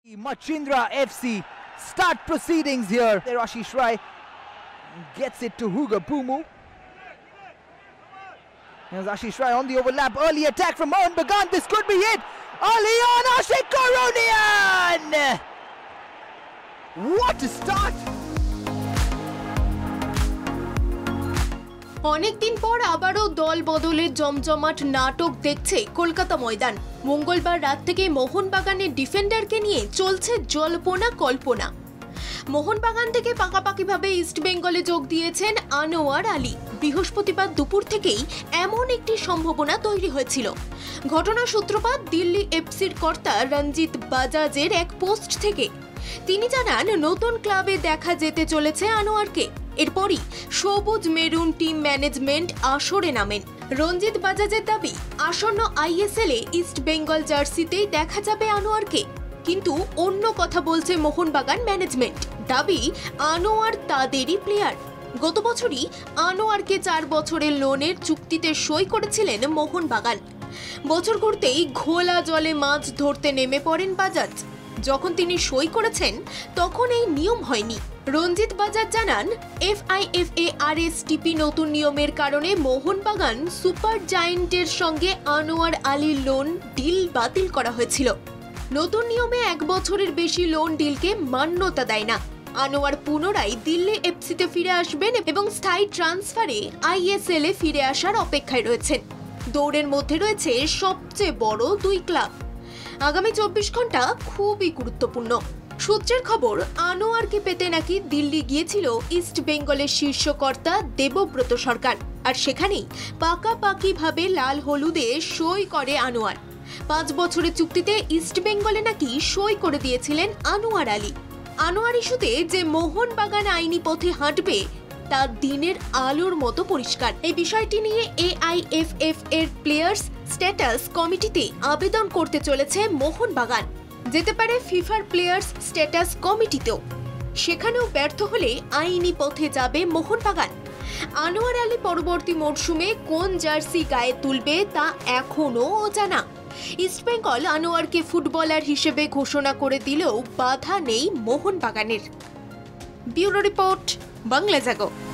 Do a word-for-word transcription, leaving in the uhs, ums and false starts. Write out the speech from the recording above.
Machindra F C start proceedings here. There Ashish Rai gets it to Hugo Pumu. Here's Ashish Rai on the overlap. Early attack from Mohan Bagan. This could be it. Early on, Ashik Karunian! What a start! অনেকদিন পর আবারও দল বদলের জমজমাট নাটক দেখছে কলকাতা ময়দান। মঙ্গলবার রাত থেকে মোহনবাগানের ডিফেন্ডারকে নিয়ে চলছে জল্পনা কল্পনা। মোহনবাগান থেকে পাকাপাকিভাবে ইস্ট বেঙ্গলে যোগ দিয়েছেন আনোয়ার আলী। বৃহস্পতিবার দুপুর থেকেই এমন একটি সম্ভাবনা তৈরি হয়েছিল। ঘটনার সূত্রপাত দিল্লি এফসির কর্তা রঞ্জিত বাজাজের এক পোস্ট থেকে। তিনি জানান নতুন ক্লাবে দেখা যেতে চলেছে আনোয়ারকে। এরপরই সবুজ মেরুন টিম ম্যানেজমেন্ট আসরে নামেন। রঞ্জিত বাজাজের দাবি আসন্ন আইএসএল এ ইস্ট বেঙ্গল জার্সিতেই দেখা যাবে আনোয়ারকে। কিন্তু অন্য কথা বলছে মোহনবাগান ম্যানেজমেন্ট। দাবি আনোয়ার তাদেরই প্লেয়ার। গত বছরই আনোয়ারকে চার বছরের লোনের চুক্তিতে সই করেছিলেন মোহনবাগান। বছর ঘুরতেই ঘোলা জলে মাছ ধরতে নেমে পড়েন বাজাজ। যখন তিনি সই করেছেন তখন এই নিয়ম হয়নি। রঞ্জিত বাজাজ জানান এফআইএফএ আরএসটিপি নতুন নিয়মের কারণে মোহনবাগান সুপার জায়েন্টের সঙ্গে আনোয়ার আলীর লোন ডিল বাতিল করা হয়েছিল। নতুন নিয়মে এক বছরের বেশি লোন ডিলকে মান্যতা দেয় না। আনোয়ার পুনরায় দিল্লি এফসিতে ফিরে আসবেন এবং স্থায়ী ট্রান্সফারে আইএসএল এ ফিরে আসার অপেক্ষায় রয়েছেন। দৌড়ের মধ্যে রয়েছে সবচেয়ে বড় দুই ক্লাব। আগামী চব্বিশ ঘন্টা খুবই গুরুত্বপূর্ণ। সূত্রের খবর আনোয়ারকে পেতে নাকি দিল্লি গিয়েছিল ইস্ট বেঙ্গলের শীর্ষ কর্তা দেবব্রত সরকার, আর সেখানেই পাকাপাকিভাবে লাল হলুদে সই করে আনোয়ার। পাঁচ বছরের চুক্তিতে ইস্ট বেঙ্গলে নাকি সই করে দিয়েছিলেন আনোয়ার আলী। আনোয়ার ইস্যুতে যে মোহনবাগান আইনি পথে হাঁটবে তা দিনের আলোর মতো পরিষ্কার। এই বিষয়টি নিয়ে এআইএফএফ এর প্লেয়ার্স স্ট্যাটাস কমিটিতে আবেদন করতে চলেছে মোহনবাগান। যেতে পারে ফিফার প্লেয়ার্স স্ট্যাটাস কমিটিতেও। সেখানেও ব্যর্থ হলে আইনি পথে যাবে মোহনবাগান। আনোয়ার আলী পরবর্তী মরশুমে কোন জার্সি গায়ে তুলবে তা এখনও অজানা। ইস্টবেঙ্গল আনোয়ারকে ফুটবলার হিসেবে ঘোষণা করে দিলেও বাধা নেই মোহনবাগানের। ব্যুরো রিপোর্ট, বাংলা জাগো।